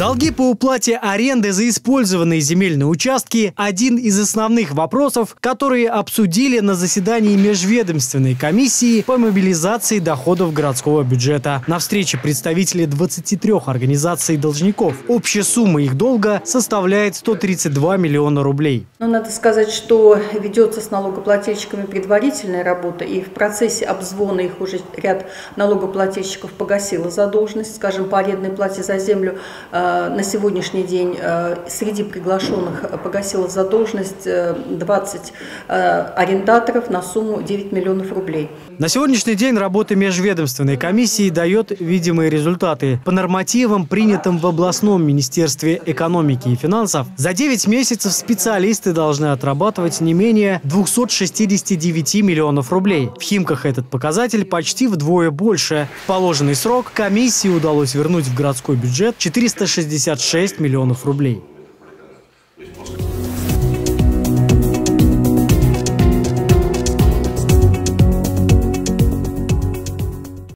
Долги по уплате аренды за использованные земельные участки – один из основных вопросов, которые обсудили на заседании межведомственной комиссии по мобилизации доходов городского бюджета. На встрече представители 23 организаций должников. Общая сумма их долга составляет 132 миллиона рублей. Надо сказать, что ведется с налогоплательщиками предварительная работа, и в процессе обзвона их уже ряд налогоплательщиков погасила задолженность. Скажем, по арендной плате за землю на сегодняшний день среди приглашенных погасила задолженность 20 арендаторов на сумму 9 миллионов рублей. На сегодняшний день работа межведомственной комиссии дает видимые результаты. По нормативам, принятым в областном министерстве экономики и финансов, за 9 месяцев специалисты должны отрабатывать не менее 269 миллионов рублей. В Химках этот показатель почти вдвое больше. В положенный срок комиссии удалось вернуть в городской бюджет 466 миллионов рублей.